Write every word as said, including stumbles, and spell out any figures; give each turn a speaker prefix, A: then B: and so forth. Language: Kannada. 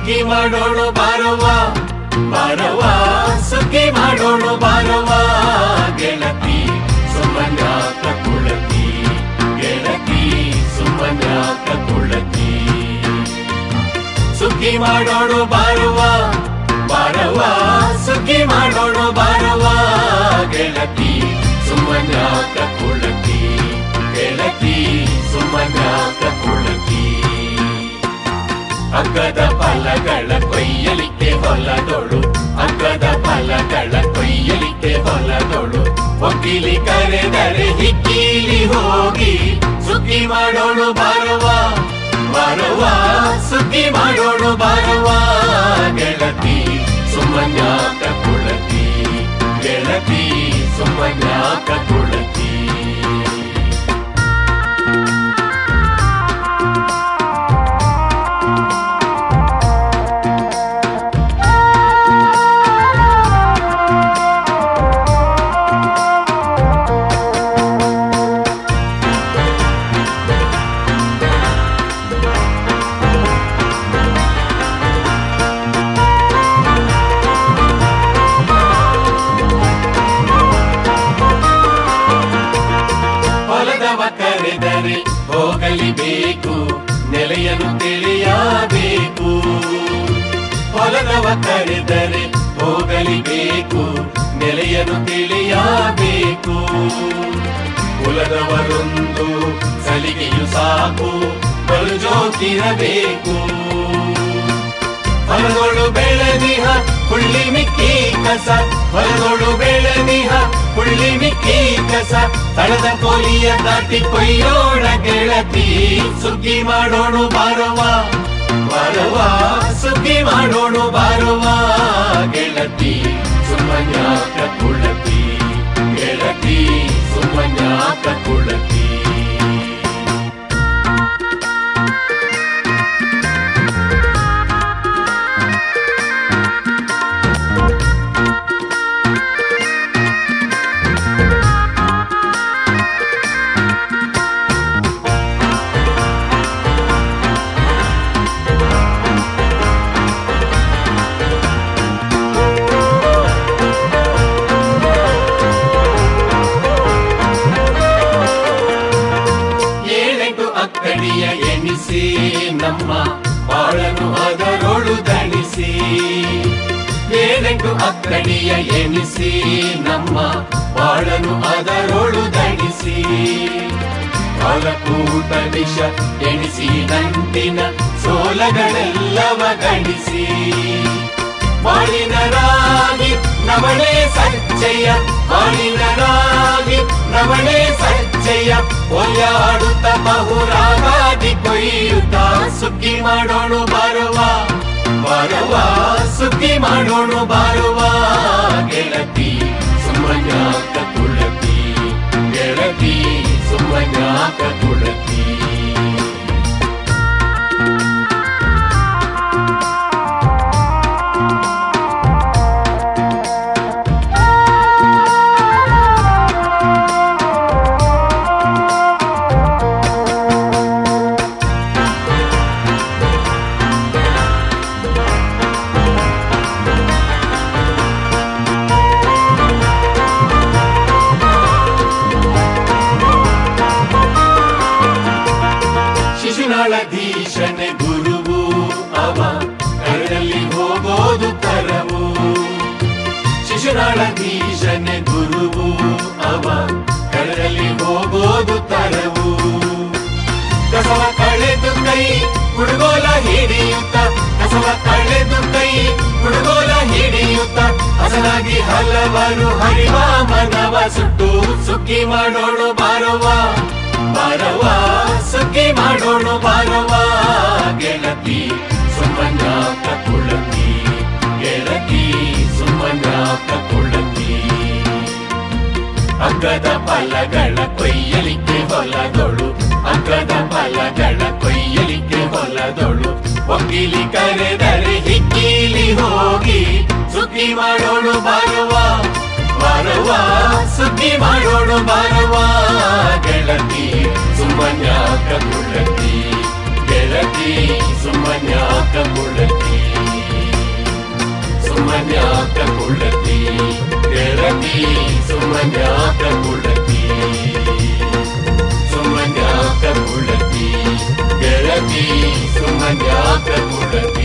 A: ಸುಗ್ಗಿ ಮಾಡೋಣ ಬಾರವ್ವ ಬಾರವ್ವ ಸುಗ್ಗಿ ಮಾಡೋಣ ಬಾರವ್ವ ಗೆಳತಿ ಸುಮ್ಮನ್ಯಾಕ ಕುಳತಿ ಗೆಳತಿ ಸುಮ್ಮನ್ಯಾಕ ಕುಳತಿ ಸುಗ್ಗಿ ಮಾಡೋಣ ಬಾರವ್ವ ಬಾರವ್ವ ಸುಗ್ಗಿ ಮಾಡೋಣ ಬಾರವ್ವ ಗೆಳತಿ ಸುಮ್ಮನ್ಯಾಕ ಕುಳತಿ ಗೆಳತಿ ಸುಮ್ಮನ್ಯಾಕ ಕುಳತಿ ಅಗ್ಗದ ಫಲಗಳ ಕೊಯ್ಯಲಿಕ್ಕೆ ಹೊಲದೊಳು ಅಗ್ಗದ ಫಲಗಳ ಕೊಯ್ಯಲಿಕ್ಕೆ ಹೊಲದೊಳು ಒಗ್ಗಿಲಿ ಕರೆದರೆ ಹಿಕ್ಕೀಲಿ ಹೋಗಿ ಸುಗ್ಗಿ ಮಾಡೋಣ ಬಾರವ್ವ ಬಾರವ್ವ ಸುಗ್ಗಿ ಮಾಡೋಣ ಬಾರವ್ವ ಗೆಳತಿ ಸುಮ್ಮನ್ಯಾಕ ಕುಳತಿ ಗೆಳತಿ ಸುಮ್ಮನ್ಯಾಕ ಕುಳತಿ ಕರೆದರೆ ಹೋಗಲಿಬೇಕು ನೆಲೆಯನ್ನು ತಿಳಿಯಬೇಕು ಹೊಲದವ ಕರೆದರೆ ಹೋಗಲಿಬೇಕು ನೆಲೆಯನ್ನು ತಿಳಿಯಬೇಕು ಕುಲದವರೊಂದು ಸಲಿಗೆಯು ಸಾಕು ಬಲು ಜೋತಿರಬೇಕು ಹೊಲದೊಳು ಬೆಳೆದಿಹ ಹುಳ್ಳಿ ಮಿಕ್ಕಿ ಕಸ ಹೊಲದೊಳು ಬೆಳೆದಿಹ ಹುಳ್ಳಿ ಮಿಕ್ಕಿ ಕಸ ತಳದ ಕೋಲಿಯ ದಾಟಿ ಕೊಯ್ಯೋಣ ಗೆಳತಿ ಸುಗ್ಗಿ ಮಾಡೋಣ ಬಾರವ್ವ ಬಾರವ್ವ ಸುಗ್ಗಿ ಮಾಡೋಣ ಬಾರವ್ವ ಗೆಳತಿ ಸುಮ್ಮನ್ಯಾಕ ಕುಳತಿ ಗೆಳತಿ ಸುಮ್ಮನ್ಯಾಕ ಕುಳತಿ ಅಕ್ಕಡಿಯ ಎಣಿಸಿ ನಮ್ಮ ಬಾಳನು ಅದರೊಳು ದಣಿಸಿ ಏಳೆಂಟು ಅಕ್ಕಡಿಯ ಎಣಿಸಿ ನಮ್ಮ ಬಾಳನು ಅದರೊಳು ದಣಿಸಿ ಕಾಲಕೂಟ ವಿಷ ಎಣಿಸಿ ನಂಟಿನ ಸೋಲಗಳೆಲ್ಲವ ಗಣಿಸಿ ಬಾಳಿನ ರಾಗಿ ನವಣೆ ಸಜ್ಜೆಯ ಬಾಳಿನ ರಾಗಿ ನವಣೆ ಸಜ್ಜೆಯ ಒಯ್ಯಾಡುತ್ತ ಬಹುರಾಗಾದಿ ಕೊಯ್ಯುತ್ತ ಸುಗ್ಗಿ ಮಾಡೋಣ ಬಾರವ್ವ ಬಾರವ್ವ ಸುಗ್ಗಿ ಮಾಡೋಣ ಬಾರವ್ವ ಗೆಳತಿ ಸುಮ್ಮನ್ಯಾಕ ಕುಳತಿ ಗೆಳತಿ ಸುಮ್ಮನ್ಯಾಕ ಕುಳತಿ ಶಿಶುನಾಳಧೀಶನೆ ಗುರುವು ಅವ ಕರದಲ್ಲಿ ಹೋಗೋದು ತರವು ಶಿಶುನಾಳಧೀಶನೆ ಗುರುವು ಅವ ಕರದಲ್ಲಿ ಹೋಗೋದು ತರವು ಕಸವ ಕಳೆದು ಕೈ ಕುಡುಗೋಲ ಹಿಡಿಯುತ್ತ ಕಸವ ಕಳೆದು ಕೈ ಕುಡುಗೋಲ ಹಿಡಿಯುತ್ತ ಹಸನಾಗಿ ಹಲವರು ಹರಿವ ಮನವ ಸುಟ್ಟು ಸುಗ್ಗಿ ಮಾಡೋಣ ಬಾರವ್ವ ಬಾರವ್ವ ಸುಗ್ಗಿ ಮಾಡೋಣ ಬಾರವ್ವ ಗೆಳತಿ ಸುಮ್ಮನ್ಯಾಕ ಕುಳತಿ ಗೆಳತಿ ಸುಮ್ಮನ್ಯಾಕ ಕುಳತಿ ಅಗ್ಗದ ಫಲಗಳ ಕೊಯ್ಯಲಿಕ್ಕೆ ಹೊಲದೊಳು ಅಗ್ಗದ ಫಲಗಳ ಕೊಯ್ಯಲಿಕ್ಕೆ ಹೊಲದೊಳು ಒಗ್ಗಿಲಿ ಕರೆದರೆ ಹಿಕ್ಕೀಲಿ ಹೋಗಿ ಸುಗ್ಗಿ ಮಾಡೋಣ ಬಾರವ್ವ ಬಾರವ್ವ ಸುಗ್ಗಿ ಮಾಡೋಣ ಬಾರವ್ವ ಗೆಳತಿ ಸುಮ್ಮನ್ಯಾಕ ಕುಳತಿ ಗೆಳತಿ ಸುಮ್ಮನ್ಯಾಕ ಕುಳತಿ ಸುಮ್ಮನ್ಯಾಕ ಕುಳ್ಳತಿ ಗೆಳತಿ ಸುಮ್ಮನ್ಯಾಕ ಕುಳ್ಳತಿ ಸುಮ್ಮನ್ಯಾಕ ಕುಳ್ಳತಿ ಗೆಳತಿ ಸುಮ್ಮನ್ಯಾಕ ಕುಳ್ಳತಿ